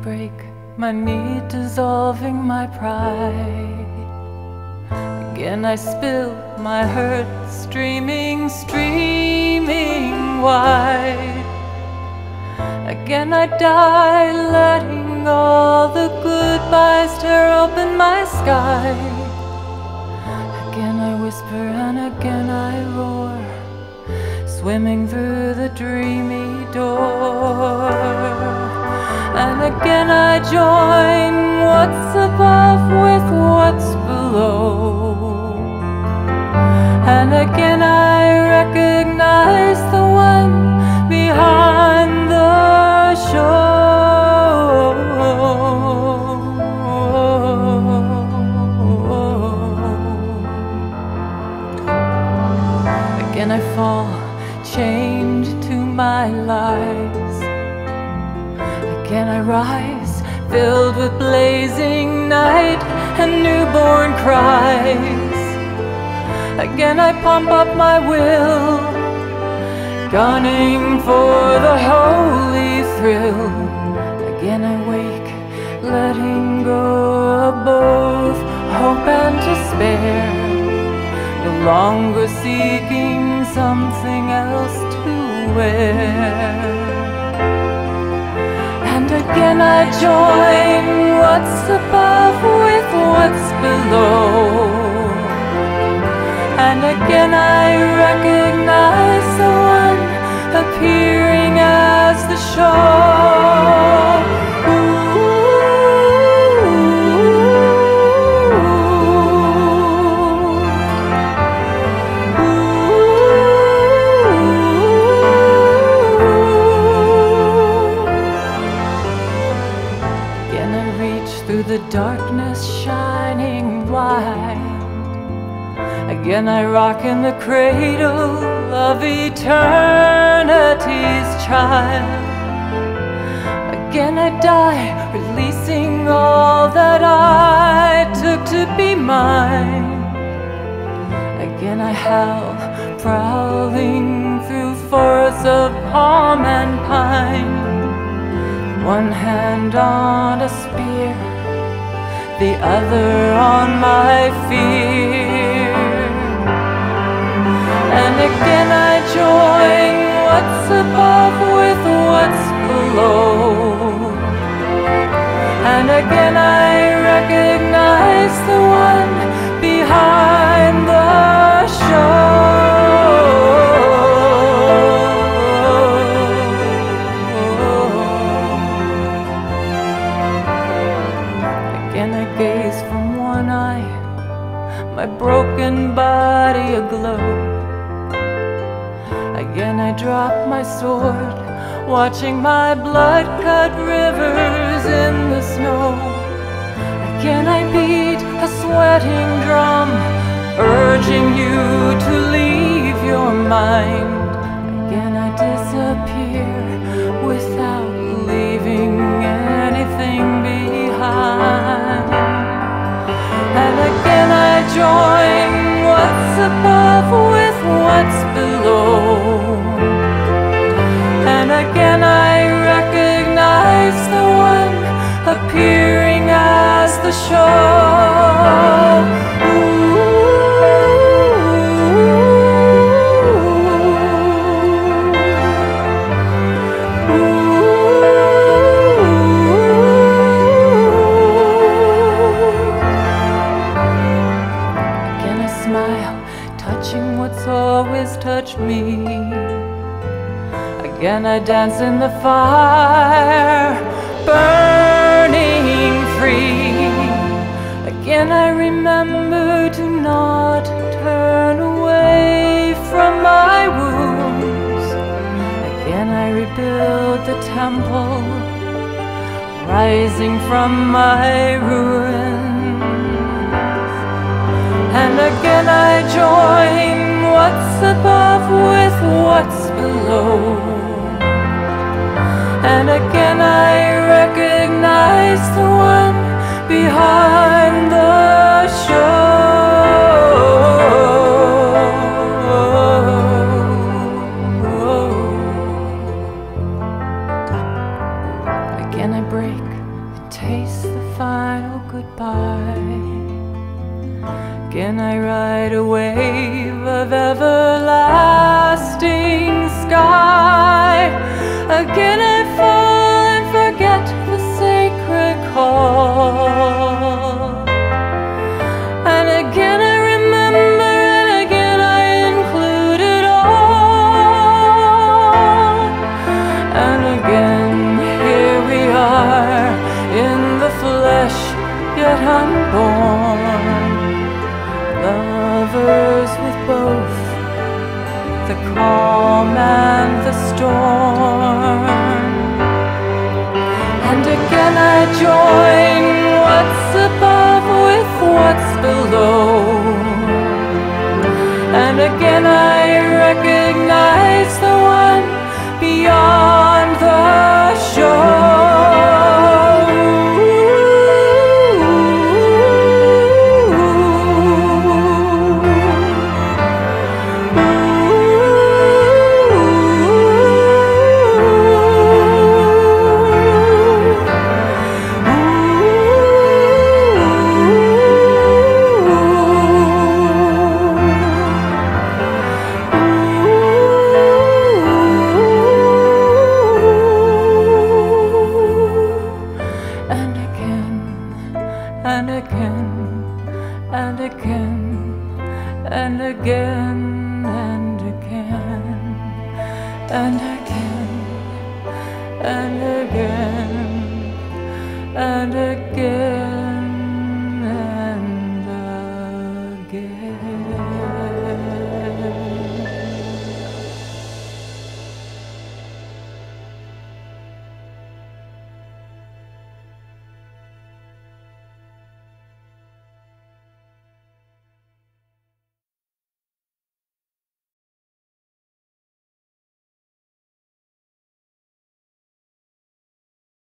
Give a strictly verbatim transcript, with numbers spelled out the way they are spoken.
break, my need dissolving my pride. Again I spill my hurt, streaming, streaming wide. Again I die, letting all the goodbyes tear open my sky. Again I whisper and again I roar, swimming through the dreamy door. And again I join what's above with what's below. And again I recognize the one behind the show. Again I fall, chained to my lies. Again I rise, filled with blazing night and newborn cries. Again I pump up my will, gunning for the holy thrill. Again I wake, letting go of both hope and despair, no longer seeking something else to wear. And again I join what's above with what's below. And again I recognize the one appearing as the show. Again I reach through the darkness, shining wide. Again I rock in the cradle of eternity's child. Again I die, releasing all that I took to be mine. Again I howl, prowling through forests of palm and pine. One hand on a spear, the other on my fear. And again I join what's above with what's below. And again I recognize the one behind the show. Again I gaze from one eye, my broken body aglow. Again I drop my sword, watching my blood-cut rivers in the snow. Again I beat a sweating drum, urging you to leave your mind. Again I disappear without leaving anything behind. And again I join what's above with what's below. And again I recognize the one appearing as the show. Again I smile, touching what's always touched me. Again I dance in the fire, burning free. Again I remember to not turn away from my wounds. Again I rebuild the temple, rising from my ruins. And again I join what's above with what's below. And again I recognize the one behind the show. Again I break, taste the final goodbye. Again I ride a wave of everlasting sky. Again I fall and forget the sacred call. And again I remember, and again I include it all. And again here we are, in the flesh yet unborn, lovers with both the calm and the storm. And again I join what's above with what's below. And again I recognize the one beyond the shore.